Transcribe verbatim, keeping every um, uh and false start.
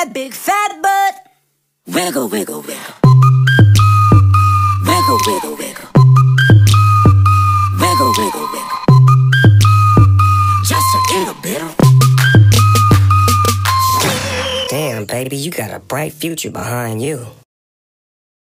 that big fat butt. Wiggle, wiggle, wiggle. Wiggle, wiggle, wiggle. Wiggle, wiggle, wiggle. Just a little bit. Damn, baby, you got a bright future behind you.